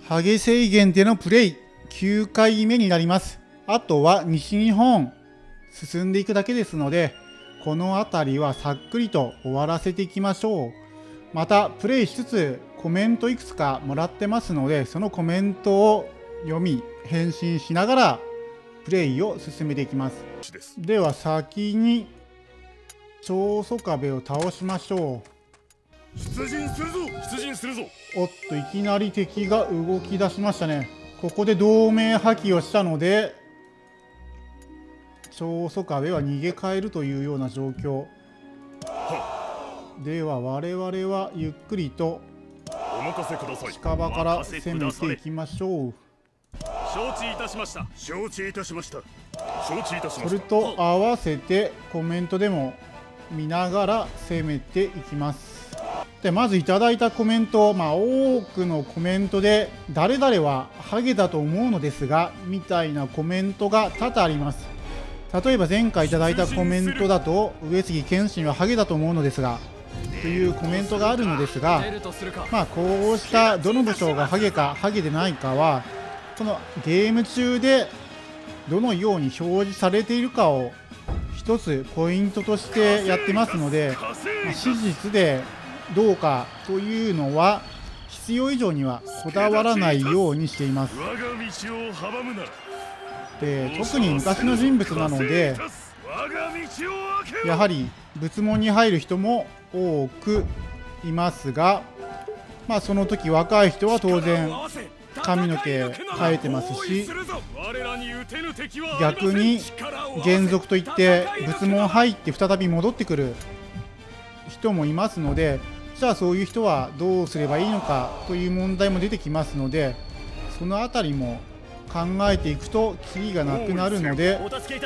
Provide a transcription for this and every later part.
ハゲ制限でのプレイ9回目になります。あとは西日本進んでいくだけですので、この辺りはさっくりと終わらせていきましょう。またプレイしつつコメントいくつかもらってますので、そのコメントを読み返信しながらプレイを進めていきます。では先に長宗我部を倒しましょう。 出陣するぞ、出陣するぞ。 おっと、いきなり敵が動き出しましたね。ここで同盟破棄をしたので長宗我部は逃げ帰るというような状況では、我々はゆっくりとお任せください。 近場から攻めていきましょう。 承知いたしました。承知いたしました。承知いたしました。 それと合わせてコメントでも見ながら攻めていきます。でまずいただいたコメント、多くのコメントで誰々はハゲだと思うのですがみたいなコメントが多々あります。例えば前回いただいたコメントだと、上杉謙信はハゲだと思うのですがというコメントがあるのですが、こうしたどの武将がハゲかハゲでないかはこのゲーム中でどのように表示されているかを一つポイントとしてやってますので、史実でどうかというのは必要以上にはこだわらないようにしています。で特に昔の人物なのでやはり仏門に入る人も多くいますが、その時若い人は当然髪の毛生えてますし、逆に原族といって仏門入って再び戻ってくる人もいますので、じゃあそういう人はどうすればいいのかという問題も出てきますので、そのあたりも考えていくとキリがなくなるので、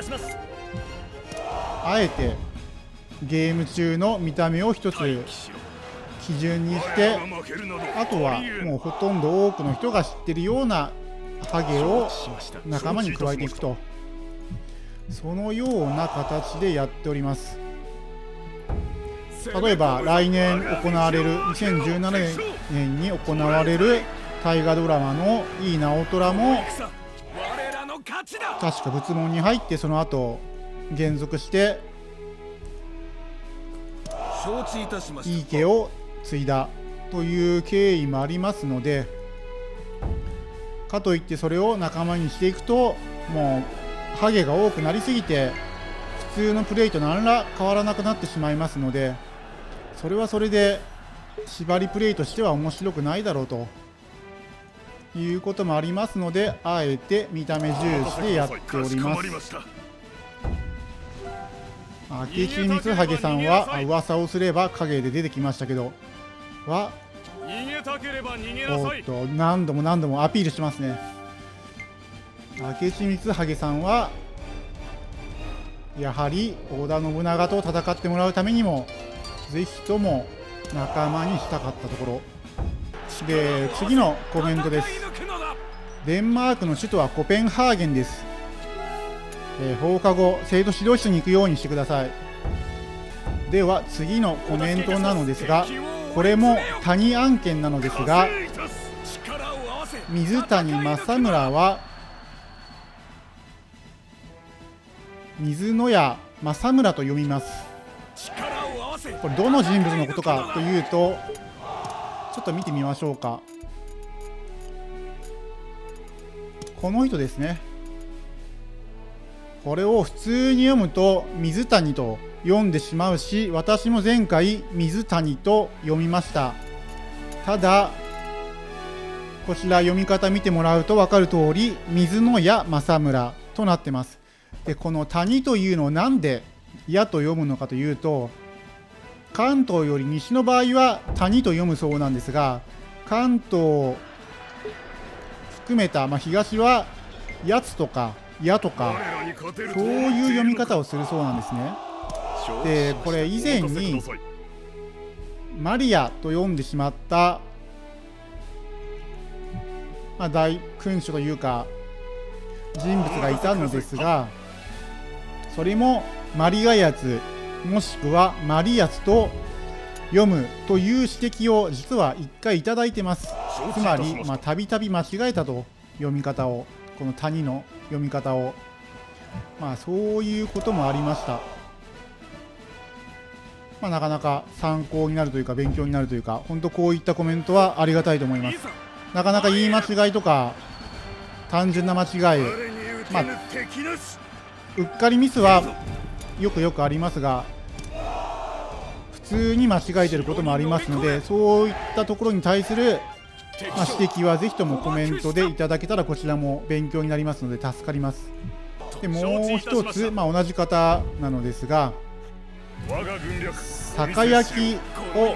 あえてゲーム中の見た目を一つ基準にして、あとはもうほとんど多くの人が知ってるようなハゲを仲間に加えていくと、そのような形でやっております。例えば来年行われる2017年に行われる大河ドラマの井伊直虎も確か仏門に入ってその後還俗して井伊家を継いだという経緯もありますので、かといってそれを仲間にしていくともうハゲが多くなりすぎて普通のプレイと何ら変わらなくなってしまいますので、それはそれで縛りプレイとしては面白くないだろうということもありますので、あえて見た目重視でやっております。明智光晴さんは噂をすれば影で出てきましたけどおっと何度もアピールしますね。明智光晴さんはやはり織田信長と戦ってもらうためにもぜひとも仲間にしたかったところで、次のコメントです。デンマークの首都はコペンハーゲンです。放課後生徒指導室に行くようにしてください。では次のコメントなのですが、これも谷案件なのですが、水谷正村は水野屋正村と読みます。これどの人物のことかというと、ちょっと見てみましょうか。この人ですね。これを普通に読むと水谷と読んでしまうし、私も前回水谷と読みました。ただこちら読み方見てもらうと分かる通り水野屋正村となってます。でこの谷というのをなんで矢と読むのかというと、関東より西の場合は谷と読むそうなんですが、関東を含めた、東はやつとか矢とかそういう読み方をするそうなんですね。でこれ以前にマリアと読んでしまった、大君主というか人物がいたのですが、それもマリガヤツもしくはマリヤツと読むという指摘を実は1回いただいてます。 つまりたびたび間違えたと、読み方を、この谷の読み方を、そういうこともありました。なかなか参考になるというか勉強になるというか、本当こういったコメントはありがたいと思います。なかなか言い間違いとか単純な間違い、うっかりミスはよくありますが、普通に間違えてることもありますので、そういったところに対する指摘はぜひともコメントでいただけたら、こちらも勉強になりますので助かります。でもう一つ、同じ方なのですが、酒焼きを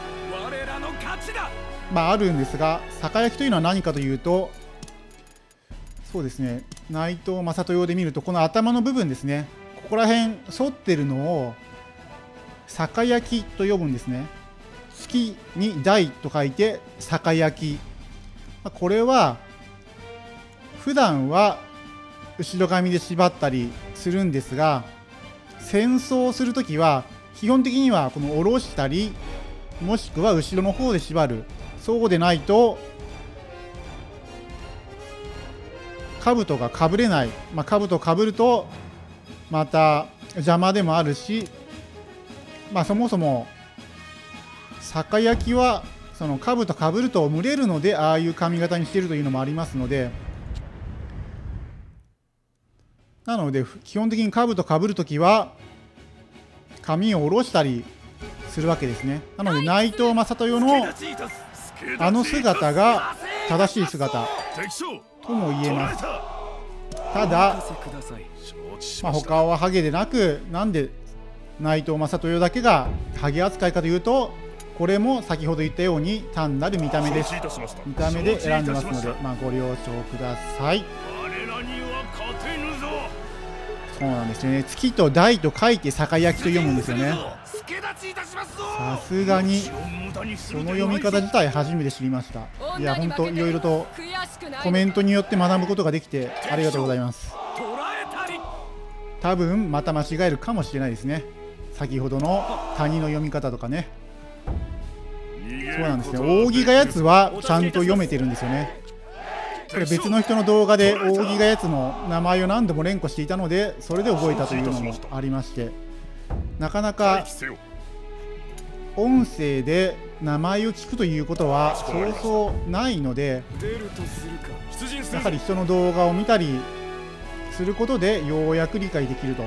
あるんですが、酒焼きというのは何かというと、そうですね、内藤正豊用で見ると、この頭の部分ですね、ここら辺反ってるのを酒焼きと呼ぶんですね。月に台と書いて酒焼き。これは普段は後ろ髪で縛ったりするんですが、戦争するときは基本的にはこの下ろしたり、もしくは後ろの方で縛る。そうでないと兜がかぶれない。兜かぶるとまた邪魔でもあるし、そもそも酒焼きはその兜かぶると蒸れるので、ああいう髪型にしているというのもありますので、なので基本的に兜かぶるときは髪を下ろしたりするわけですね。なので内藤正豊のあの姿が正しい姿とも言えます。ただ、他はハゲでなく、なんで内藤正豊だけがハゲ扱いかというと、これも先ほど言ったように単なる見た目です。見た目で選んでますので、ご了承ください。そうなんですね。月と台と書いて酒焼きと読むんですよね。さすがにその読み方自体初めて知りました。いや、本当いろいろとコメントによって学ぶことができてありがとうございます。多分また間違えるかもしれないですね。先ほどの谷の読み方とかね。そうなんですね。扇がやつはちゃんと読めてるんですよね。これ別の人の動画で扇がやつの名前を何度も連呼していたので、それで覚えたというのもありまして、なかなか音声で名前を聞くということはそうそうないので、やはり人の動画を見たりすることでようやく理解できると。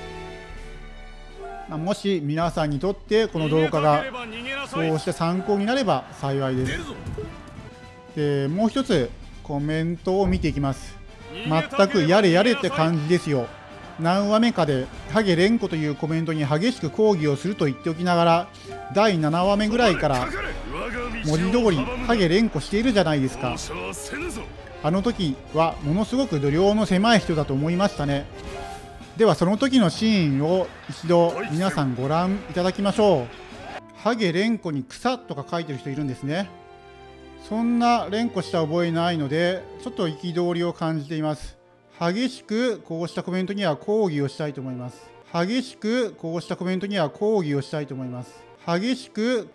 もし皆さんにとってこの動画がそうして参考になれば幸いです。で、もう一つコメントを見ていきます。全くやれやれって感じですよ。何話目かでハゲ連呼というコメントに激しく抗議をすると言っておきながら、第7話目ぐらいから文字通りハゲ連呼しているじゃないですか。あの時はものすごく度量の狭い人だと思いましたね。ではその時のシーンを一度皆さんご覧いただきましょう。ハゲ連呼に草とか書いてる人いるんですね。そんな連呼した覚えないので、ちょっと憤りを感じています。激しくこうしたコメントには抗議をしたいと思います。激しくこうしたコメントには抗議をしたいと思います。激しく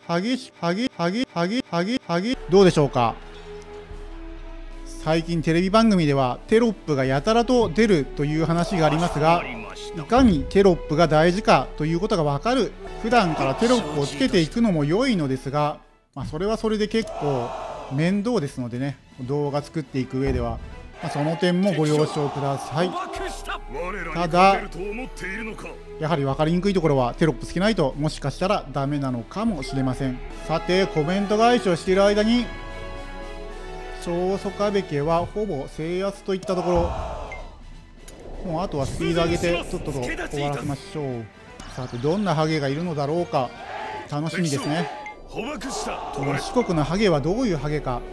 どうでしょうか。最近テレビ番組ではテロップがやたらと出るという話がありますが、いかにテロップが大事かということが分かる。普段からテロップをつけていくのも良いのですが、それはそれで結構面倒ですのでね、動画作っていく上では、その点もご了承ください。ただやはり分かりにくいところはテロップつけないともしかしたらダメなのかもしれません。さて、コメント返しをしている間に長宗我部家はほぼ制圧といったところ、もうあとはスピード上げてとっとと終わらせましょう。さて、どんなハゲがいるのだろうか、楽しみですね。この四国のハゲはどういうハゲか。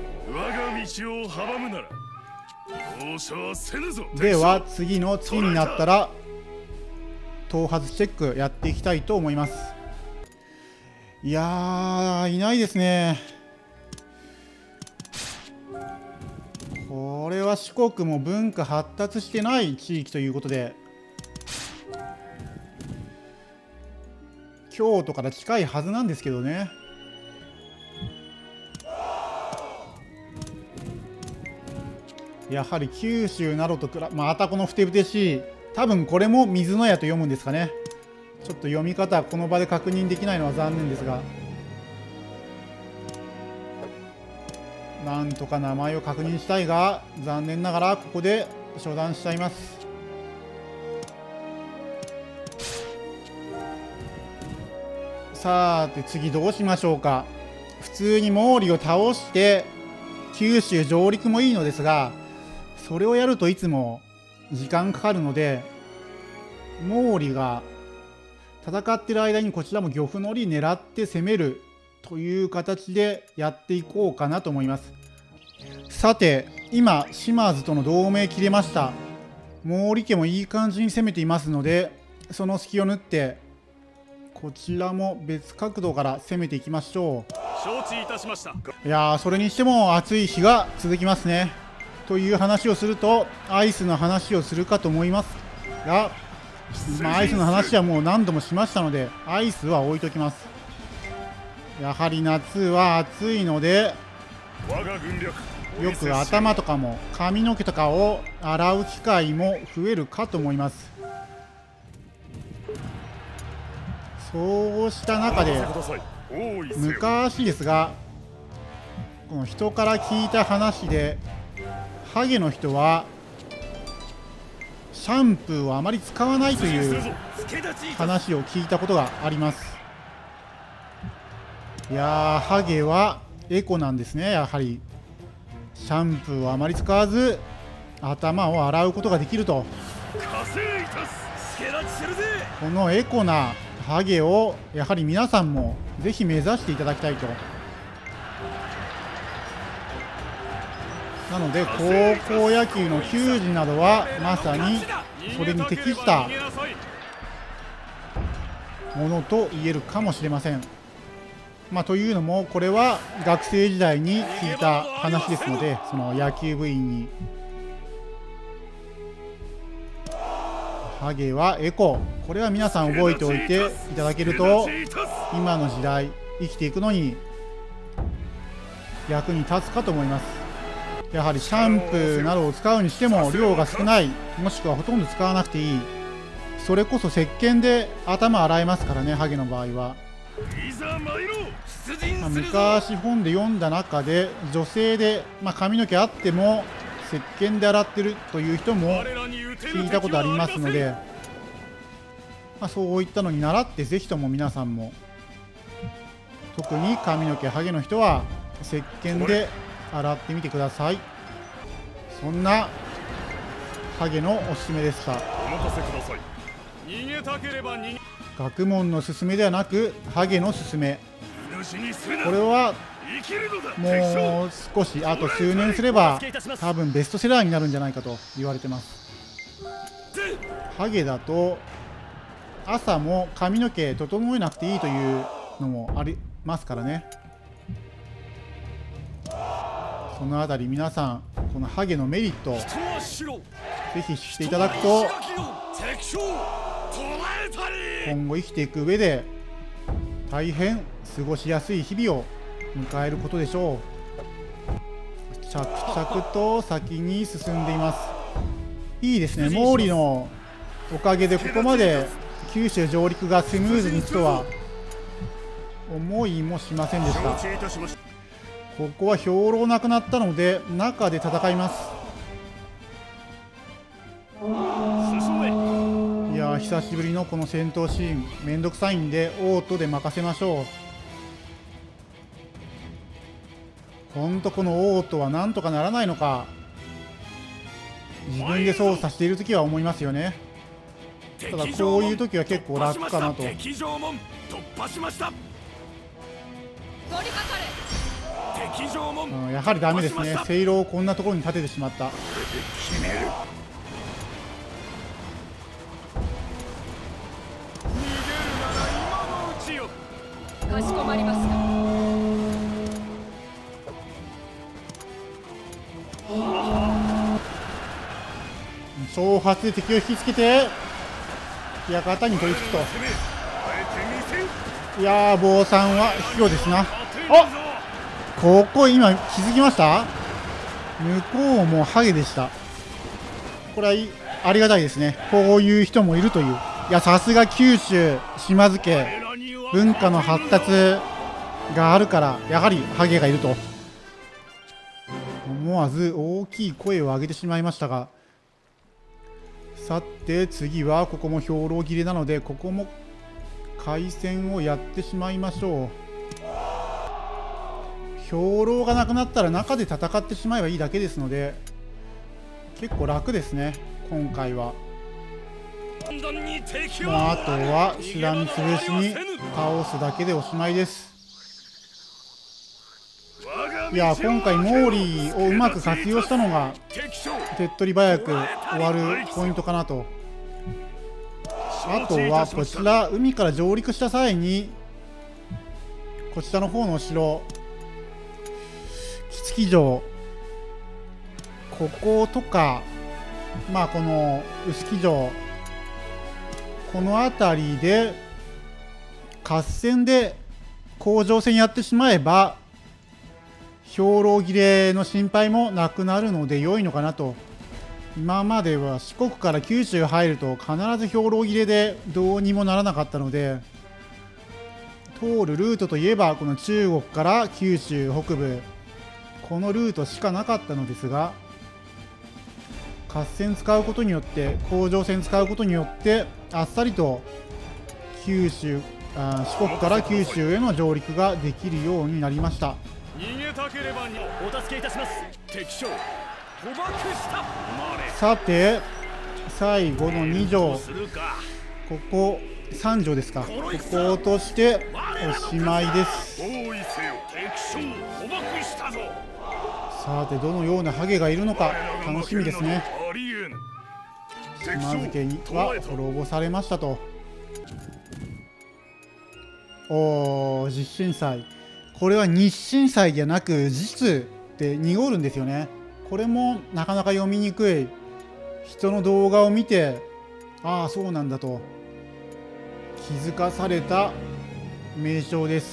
では次の月になったら頭髪チェックやっていきたいと思います。いやー、いないですね。これは四国も文化発達してない地域ということで、京都から近いはずなんですけどね。 やはり九州などとまたこのふてぶてしい、多分これも水の矢と読むんですかね。ちょっと読み方この場で確認できないのは残念ですが、なんとか名前を確認したいが、残念ながらここで処断しちゃいます。さて次どうしましょうか。普通に毛利を倒して九州上陸もいいのですが、それをやるといつも時間かかるので、毛利が戦ってる間にこちらも漁夫の利狙って攻めるという形でやっていこうかなと思います。さて今島津との同盟切れました。毛利家もいい感じに攻めていますので、その隙を縫ってこちらも別角度から攻めていきましょう。 承知いたしました。 いやー、それにしても暑い日が続きますね。という話をするとアイスの話をするかと思いますが、アイスの話はもう何度もしましたのでアイスは置いときます。やはり夏は暑いので、よく頭とかも髪の毛とかを洗う機会も増えるかと思います。そうした中で昔ですが、この人から聞いた話でハゲの人はシャンプーをあまり使わないという話を聞いたことがあります。いやー、ハゲはエコなんですね。やはりシャンプーをあまり使わず頭を洗うことができると。このエコなハゲをやはり皆さんもぜひ目指していただきたいと。なので高校野球の球児などはまさにそれに適したものと言えるかもしれません。というのもこれは学生時代に聞いた話ですので、その野球部員にハゲはエコ、これは皆さん覚えておいていただけると今の時代生きていくのに役に立つかと思います。やはりシャンプーなどを使うにしても量が少ない、もしくはほとんど使わなくていい、それこそ石鹸で頭洗えますからね、ハゲの場合は。昔本で読んだ中で女性で、髪の毛あっても石鹸で洗ってるという人も聞いたことありますので、そういったのに倣ってぜひとも皆さんも、特に髪の毛ハゲの人は石鹸で洗ってみてください。そんなハゲのおすすめでした。学問のすすめではなくハゲのすすめ、これはもう少しあと数年すれば多分ベストセラーになるんじゃないかと言われてます。ハゲだと朝も髪の毛整えなくていいというのもありますからね。そのあたり皆さんこのハゲのメリットぜひ知っていただくと今後生きていく上で大変過ごしやすい日々を迎えることでしょう。着々と先に進んでいます。いいですね。毛利のおかげでここまで九州上陸がスムーズにいくとは思いもしませんでした。ここは兵糧なくなったので中で戦います。いやー、久しぶりのこの戦闘シーンめんどくさいんでオートで任せましょう。ほんとこのオートはなんとかならないのか、自分で操作している時は思いますよね。ただこういう時は結構楽かなと。やはりダメですね。セイロをこんなところに立ててしまった。 かしこまりました。 挑発で敵を引きつけて館に取り付くと。いやー、坊さんは卑怯ですな。あ、ここ今気づきました。 向こうもハゲでした。これはありがたいですね。こういう人もいるという。いや、さすが九州島津家、文化の発達があるからやはりハゲがいると思わず大きい声を上げてしまいましたが、さて次はここも兵糧切れなので、ここも回戦をやってしまいましょう。兵糧がなくなったら中で戦ってしまえばいいだけですので、結構楽ですね今回は。もうあとはしらみつぶしに倒すだけでおしまいです。いや、今回モーリーをうまく活用したのが手っ取り早く終わるポイントかなと。あとはこちら海から上陸した際にこちらの方のお城木月城、こことか、まあこの臼杵城、この辺りで合戦で攻城戦やってしまえば兵糧切れの心配もなくなるので良いのかなと。今までは四国から九州入ると必ず兵糧切れでどうにもならなかったので、通るルートといえばこの中国から九州北部、このルートしかなかったのですが、合戦使うことによって、攻城戦使うことによってあっさりと四国から九州への上陸ができるようになりました。 逃げたければお助けいたします。敵将捕獲した。 さて最後の2条、ここ3条ですか、ここを落としておしまいです。さてどのようなハゲがいるのか楽しみですね。島津家には滅ぼされましたと。実震祭、これは日震祭じゃなく実って濁るんですよね。これもなかなか読みにくい。人の動画を見て、ああそうなんだと気づかされた名称です。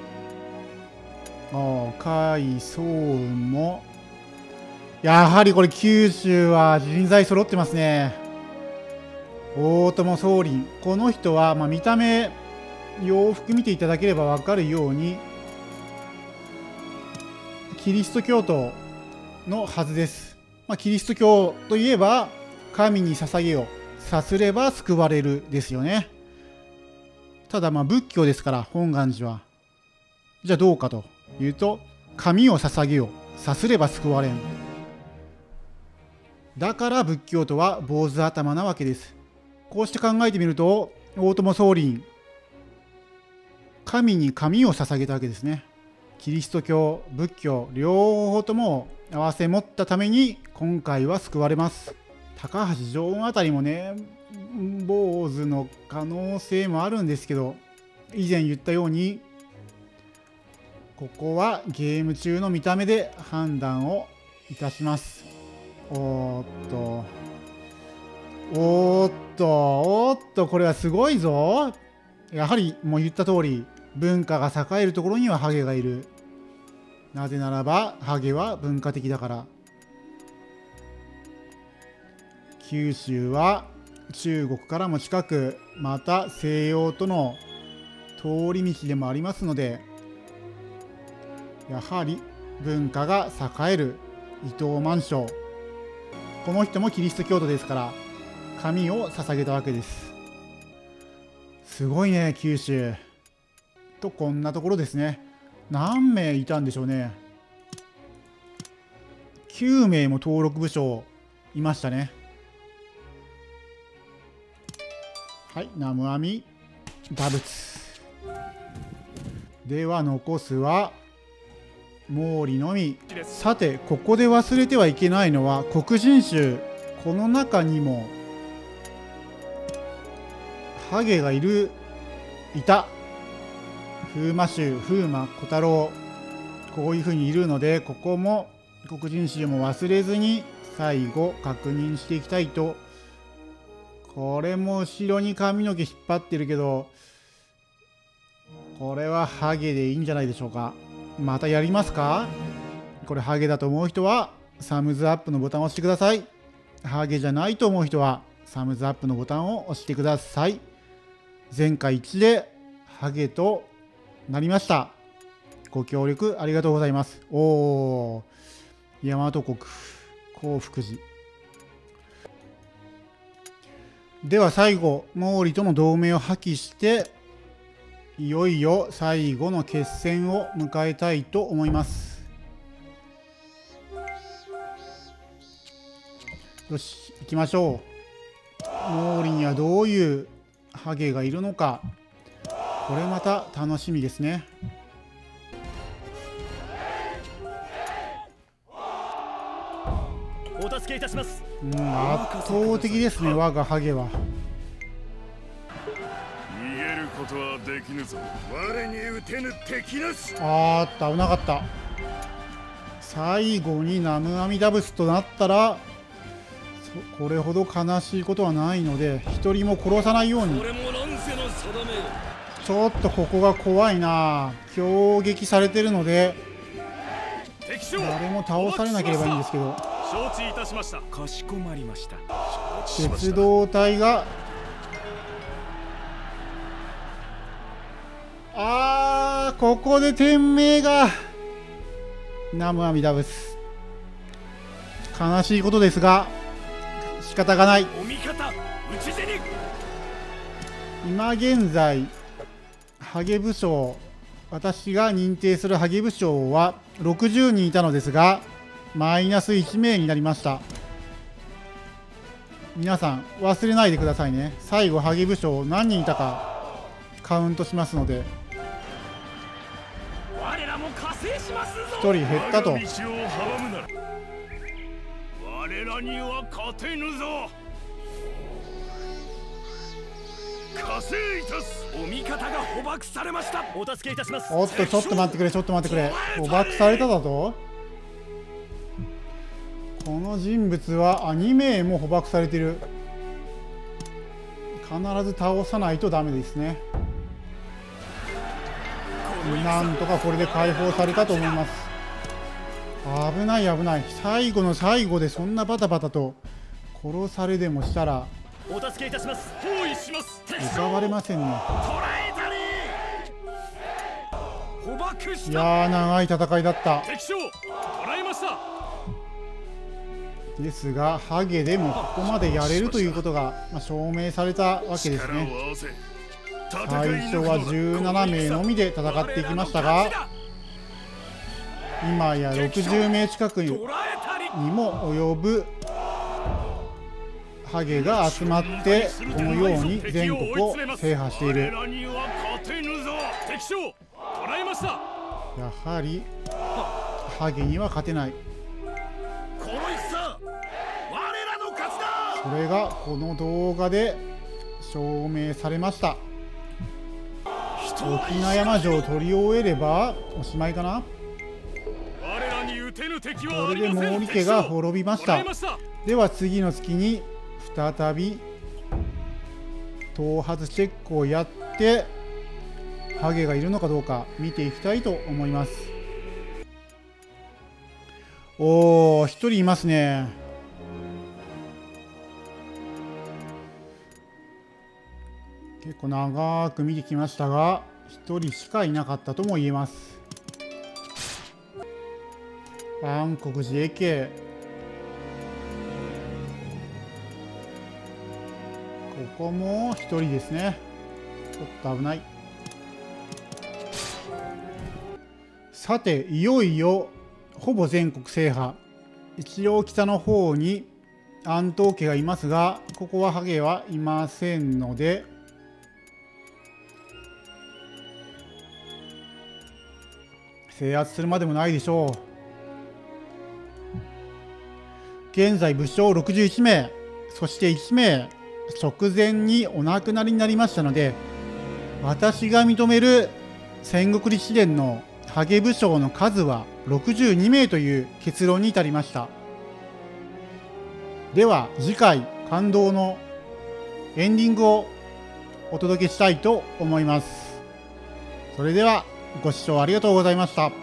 甲斐壮雲もやはりこれ九州は人材揃ってますね。大友宗麟、この人は見た目洋服見ていただければ分かるようにキリスト教徒のはずです。キリスト教といえば神に捧げよ、さすれば救われるですよね。ただ仏教ですから本願寺は。じゃあどうかというと、神を捧げよ、さすれば救われん。だから仏教徒は坊主頭なわけです。こうして考えてみると大友宗麟、神に神を捧げたわけですね。キリスト教、仏教両方とも合わせ持ったために今回は救われます。高橋常温あたりもね坊主の可能性もあるんですけど、以前言ったようにここはゲーム中の見た目で判断をいたします。おっとこれはすごいぞ。やはりもう言った通り文化が栄えるところにはハゲがいる。なぜならばハゲは文化的だから。九州は中国からも近く、また西洋との通り道でもありますので、やはり文化が栄える伊藤満章、この人もキリスト教徒ですから神を捧げたわけです。すごいね九州と。こんなところですね。何名いたんでしょうね。9名も登録武将いましたね。はい、南無阿弥陀仏では残すは毛利のみ。さてここで忘れてはいけないのは黒人衆。この中にもハゲがいた。風魔衆、風魔小太郎、こういうふうにいるので、ここも黒人衆も忘れずに最後確認していきたいと。これも後ろに髪の毛引っ張ってるけど、これはハゲでいいんじゃないでしょうか。またやりますか。これハゲだと思う人はサムズアップのボタンを押してください。ハゲじゃないと思う人はサムズアップのボタンを押してください。前回一致でハゲとなりました。ご協力ありがとうございます。おー、大和国興福寺では最後、毛利との同盟を破棄していよいよ最後の決戦を迎えたいと思います。よし、行きましょう。毛利にはどういうハゲがいるのか、これまた楽しみですね。 お助けいたします。 圧倒的ですね、我がハゲは。 逃げることはできぬぞ。我に撃てぬ敵なし。 あーっと、危なかった。最後にナムアミダブスとなったらこれほど悲しいことはないので、一人も殺さないように。ちょっとここが怖いな。攻撃されてるので誰も倒されなければいいんですけど。 承知いたしました。かしこまりました。 鉄道隊がここで天命がナムアミダブス。悲しいことですが仕方がない。今現在ハゲ武将、私が認定するハゲ武将は60人いたのですがマイナス1名になりました。皆さん忘れないでくださいね。最後ハゲ武将何人いたかカウントしますので。1人減ったと。 我らには勝てぬぞ。加勢いたす。お味方が捕獲されました。お助けいたします。 おっと、ちょっと待ってくれ、ちょっと待ってくれ。捕獲されただと。この人物は2名も捕獲されている。必ず倒さないとダメですね。なんとかこれで解放されたと思います。危ない危ない。最後の最後でそんなバタバタと殺されでもしたらお助けいたします。包囲します。 浮かばれませんね。いやー、長い戦いだった。 敵将捕らえました。 ですがハゲでもここまでやれるということが、証明されたわけですね。最初は17名のみで戦っていきましたが今や60名近くにも及ぶハゲが集まってこのように全国を制覇している。やはりハゲには勝てない。それがこの動画で証明されました。沖縄山城を取り終えればおしまいかな。これで毛利家が滅びました。では次の月に再び頭髪チェックをやってハゲがいるのかどうか見ていきたいと思います。おー、1人いますね。結構長く見てきましたが1人しかいなかったとも言えます。安国寺駅ここも1人ですね。ちょっと危ない。さていよいよほぼ全国制覇。一応北の方に安東家がいますがここはハゲはいませんので制圧するまでもないでしょう。現在武将61名そして1名直前にお亡くなりになりましたので私が認める戦国立志伝のハゲ武将の数は62名という結論に至りました。では次回感動のエンディングをお届けしたいと思います。それではご視聴ありがとうございました。